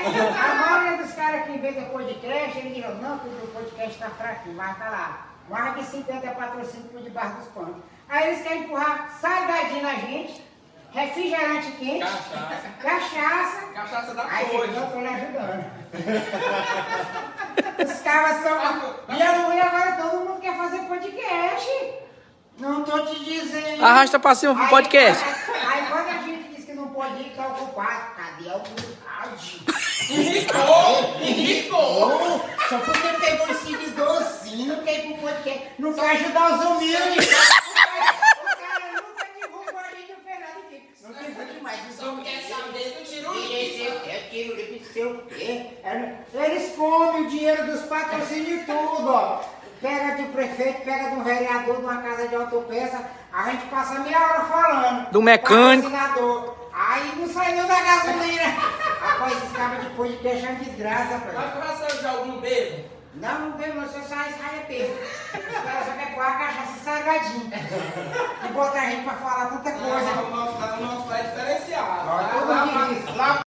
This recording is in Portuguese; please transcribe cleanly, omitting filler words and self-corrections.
A maioria dos caras que inventam podcast, eles dizem, não, porque o podcast tá fraquinho, mas tá lá. Mais de 50 patrocínio por debaixo dos panos. Aí eles querem empurrar salgadinho na gente, refrigerante quente, cachaça. Cachaça da aí Ford. eu tô lhe ajudando. Os caras são... E agora todo mundo quer fazer podcast. Não tô te dizendo. Arrasta pra cima pro podcast. Aí quando a gente diz que não pode ir, tá ocupado. Cadê a humildade? Enricou! Só porque pegou um seguidorzinho, quer ir pro podcast. Não quer ajudar os humildes. O cara nunca divulgou a gente do Fernando e fica. Não divulgue mais. Não quer saber do tiro limpo. Eu tiro limpo, sei o quê. Eles comem o dinheiro dos patrocínios e tudo, ó. Pega do prefeito, pega do vereador de uma casa de autopeça, a gente passa meia hora falando. Do mecânico. Patrocinador. Aí não saiu da gasolina. Rapaz, esses cabos de podcast é uma desgraça, pai. Mas tu já saiu de algum bebo? Não bebo, não, só sai bebo. Os caras só querem pôr a cachaça salgadinha. E botar a gente pra falar tanta coisa. O nosso é diferenciado. Ó, todo mundo diz.